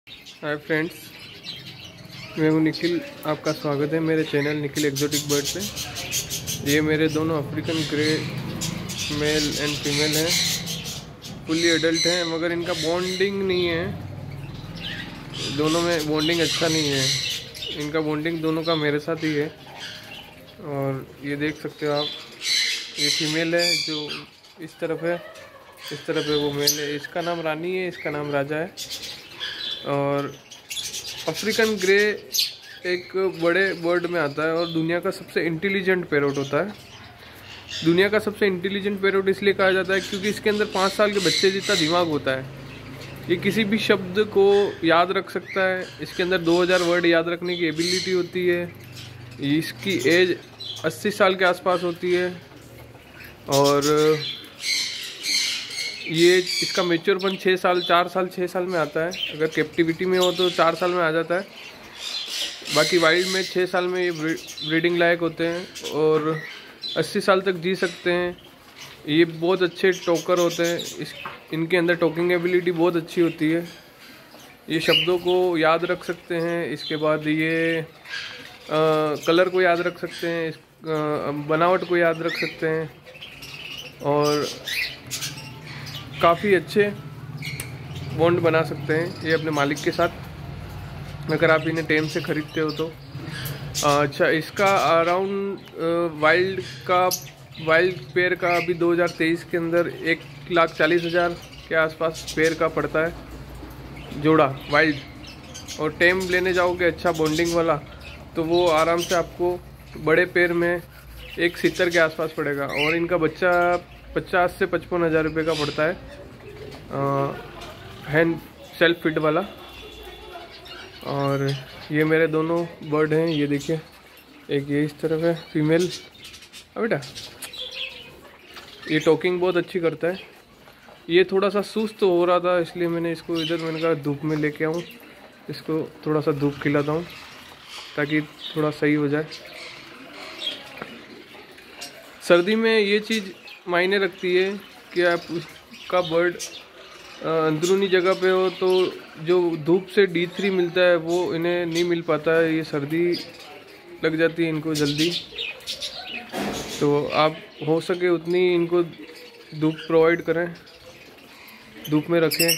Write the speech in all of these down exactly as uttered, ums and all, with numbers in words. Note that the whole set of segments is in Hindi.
हाय फ्रेंड्स, मैं हूं निखिल। आपका स्वागत है मेरे चैनल निखिल एक्जोटिक बर्ड पे। ये मेरे दोनों African grey male and female हैं, फुल्ली एडल्ट हैं, मगर इनका बॉन्डिंग नहीं है। दोनों में बॉन्डिंग अच्छा नहीं है। इनका बॉन्डिंग दोनों का मेरे साथ ही है। और ये देख सकते हो आप, ये फीमेल है जो इस तरफ है, इस तरफ है वो मेल है। इसका नाम रानी है, इसका नाम राजा है। और अफ्रीकन ग्रे एक बड़े बर्ड में आता है और दुनिया का सबसे इंटेलिजेंट पैरोट होता है। दुनिया का सबसे इंटेलिजेंट पैरोट इसलिए कहा जाता है क्योंकि इसके अंदर पाँच साल के बच्चे जितना दिमाग होता है। ये किसी भी शब्द को याद रख सकता है। इसके अंदर दो हज़ार वर्ड याद रखने की एबिलिटी होती है। इसकी एज अस्सी साल के आसपास होती है। और ये इसका मेच्योरपन छः साल चार साल छः साल में आता है। अगर कैप्टिविटी में हो तो चार साल में आ जाता है। बाकी वाइल्ड में छः साल में ये ब्रीडिंग लायक होते हैं और अस्सी साल तक जी सकते हैं। ये बहुत अच्छे टोकर होते हैं। इस इनके अंदर टोकिंग एबिलिटी बहुत अच्छी होती है। ये शब्दों को याद रख सकते हैं। इसके बाद ये आ, कलर को याद रख सकते हैं। इस आ, बनावट को याद रख सकते हैं और काफ़ी अच्छे बॉन्ड बना सकते हैं ये अपने मालिक के साथ, अगर आप इन्हें टेम से ख़रीदते हो तो। अच्छा, इसका अराउंड वाइल्ड का वाइल्ड पेयर का अभी दो हज़ार तेईस के अंदर एक लाख चालीस हज़ार के आसपास पेयर का पड़ता है जोड़ा वाइल्ड। और टेम लेने जाओगे अच्छा बॉन्डिंग वाला तो वो आराम से आपको बड़े पेयर में एक सितर के आसपास पड़ेगा। और इनका बच्चा पचास से पचपन हज़ार रुपये का पड़ता है, हैंड सेल्फ फिट वाला। और ये मेरे दोनों बर्ड हैं, ये देखिए, एक ये इस तरफ है फीमेल। अब बेटा ये टॉकिंग बहुत अच्छी करता है। ये थोड़ा सा सुस्त हो रहा था इसलिए मैंने इसको इधर, मैंने कहा धूप में लेके आऊँ, इसको थोड़ा सा धूप खिलाता हूँ ताकि थोड़ा सही हो जाए। सर्दी में ये चीज़ मायने रखती है कि आप उसका बर्ड अंदरूनी जगह पे हो तो जो धूप से डी थ्री मिलता है वो इन्हें नहीं मिल पाता है। ये सर्दी लग जाती है इनको जल्दी, तो आप हो सके उतनी इनको धूप प्रोवाइड करें, धूप में रखें।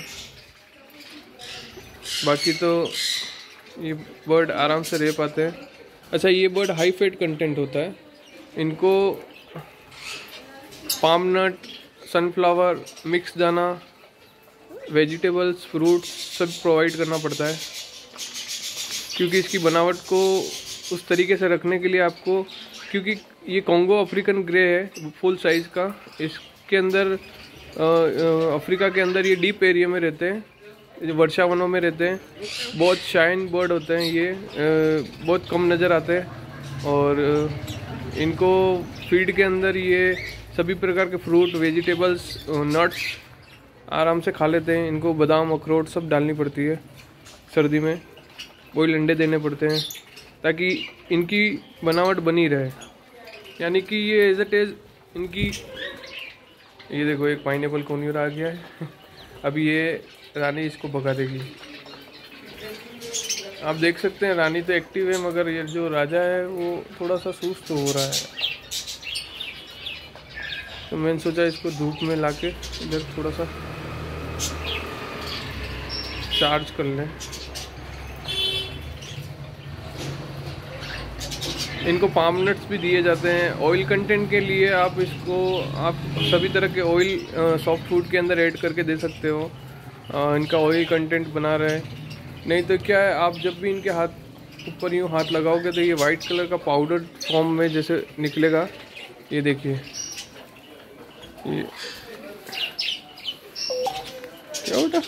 बाकी तो ये बर्ड आराम से रह पाते हैं। अच्छा, ये बर्ड हाई फैट कंटेंट होता है। इनको पाम नट, सनफ्लावर, मिक्स दाना, वेजिटेबल्स, फ्रूट्स सब प्रोवाइड करना पड़ता है क्योंकि इसकी बनावट को उस तरीके से रखने के लिए आपको, क्योंकि ये कॉन्गो अफ्रीकन ग्रे है फुल साइज़ का। इसके अंदर अफ्रीका के अंदर ये डीप एरिया में रहते हैं, वर्षावनों में रहते हैं। बहुत शाइन बर्ड होते हैं ये, बहुत कम नज़र आते हैं। और इनको फीड के अंदर ये सभी प्रकार के फ्रूट, वेजिटेबल्स, नट्स आराम से खा लेते हैं। इनको बादाम, अखरोट सब डालनी पड़ती है सर्दी में। बॉइल्ड अंडे देने पड़ते हैं ताकि इनकी बनावट बनी रहे। यानी कि ये एज इट इज़ इनकी, ये देखो एक पाइनएप्पल कोनियर आ गया है। अभी ये रानी इसको भगा देगी। आप देख सकते हैं रानी तो एक्टिव है मगर ये जो राजा है वो थोड़ा सा सुस्त हो रहा है। तो मैंने सोचा इसको धूप में लाके इधर थोड़ा सा चार्ज कर लें। इनको पाम नट्स भी दिए जाते हैं ऑयल कंटेंट के लिए। आप इसको आप सभी तरह के ऑयल सॉफ्ट फूड के अंदर ऐड करके दे सकते हो। आ, इनका ऑयल कंटेंट बना रहे। नहीं तो क्या है, आप जब भी इनके हाथ ऊपर यूँ हाथ लगाओगे तो ये वाइट कलर का पाउडर फॉर्म में जैसे निकलेगा। ये देखिए, ये क्या बेटा,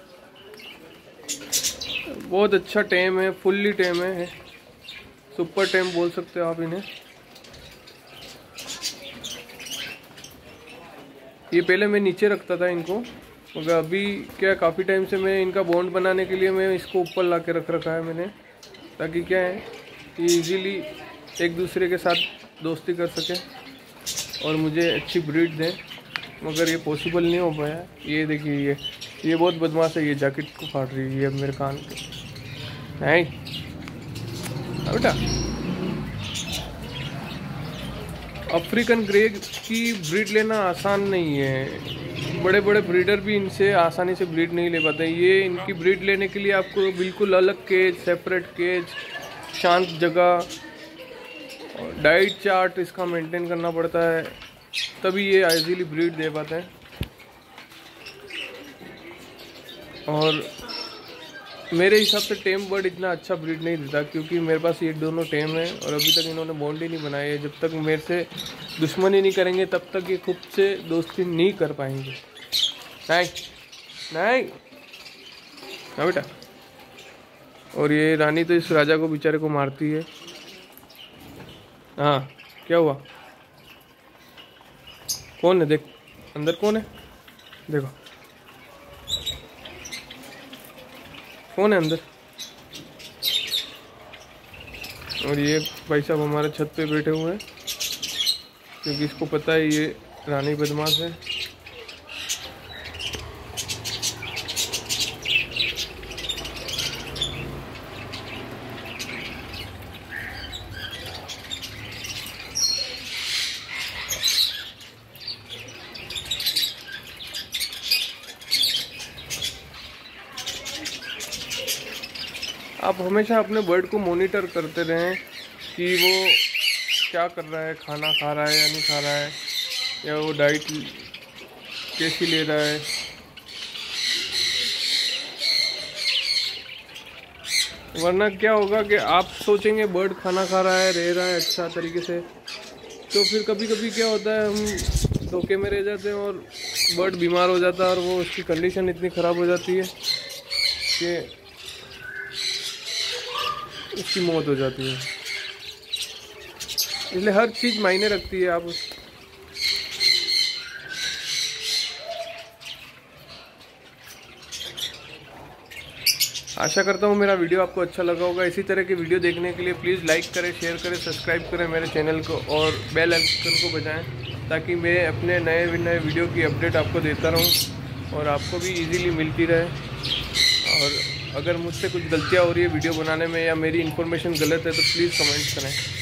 बहुत अच्छा टेम है, फुल्ली टेम है, सुपर टेम बोल सकते हो आप इन्हें। ये पहले मैं नीचे रखता था इनको, मगर अभी क्या काफ़ी टाइम से मैं इनका बॉन्ड बनाने के लिए मैं इसको ऊपर ला के रख रखा है मैंने, ताकि क्या है कि इजीली एक दूसरे के साथ दोस्ती कर सकें और मुझे अच्छी ब्रीड दें। मगर ये पॉसिबल नहीं हो पाया। ये देखिए, ये ये बहुत बदमाश है, ये जैकेट को फाड़ रही है ये मेरे कान के। नहीं बेटा, अफ्रीकन ग्रे की ब्रीड लेना आसान नहीं है, बड़े बड़े ब्रीडर भी इनसे आसानी से ब्रीड नहीं ले पाते। ये इनकी ब्रीड लेने के लिए आपको बिल्कुल अलग केज, सेपरेट केज, शांत जगह और डाइट चार्ट इसका मेंटेन करना पड़ता है, तभी ये इजीली ब्रीड दे पाते हैं। और मेरे हिसाब से टेम बर्ड इतना अच्छा ब्रीड नहीं देता, क्योंकि मेरे पास ये दोनों टेम है और अभी तक इन्होंने बॉन्ड ही नहीं बनाई है। जब तक मेरे से दुश्मनी नहीं करेंगे तब तक ये खुद से दोस्ती नहीं कर पाएंगे। नहीं नहीं हाँ बेटा। और ये रानी तो इस राजा को बेचारे को मारती है। हाँ क्या हुआ? कौन है? देख अंदर कौन है, देखो कौन है अंदर। और ये भाई साहब हमारे छत पे बैठे हुए हैं, क्योंकि इसको पता है ये रानी बदमाश है। आप हमेशा अपने बर्ड को मॉनिटर करते रहें कि वो क्या कर रहा है, खाना खा रहा है या नहीं खा रहा है, या वो डाइट कैसी ले रहा है। वरना क्या होगा कि आप सोचेंगे बर्ड खाना खा रहा है, रह रहा है अच्छा तरीके से, तो फिर कभी कभी क्या होता है हम धोखे में रह जाते हैं और बर्ड बीमार हो जाता है और वो उसकी कंडीशन इतनी ख़राब हो जाती है कि उसकी मौत हो जाती है। इसलिए हर चीज़ मायने रखती है। आप उस आशा करता हूँ मेरा वीडियो आपको अच्छा लगा होगा। इसी तरह के वीडियो देखने के लिए प्लीज़ लाइक करें, शेयर करें, सब्सक्राइब करें मेरे चैनल को और बेल आइकन को बजाएं, ताकि मैं अपने नए नए वीडियो की अपडेट आपको देता रहूँ और आपको भी इजीली मिलती रहे। और अगर मुझसे कुछ गलतियाँ हो रही है वीडियो बनाने में या मेरी इन्फॉर्मेशन गलत है तो प्लीज़ कमेंट करें।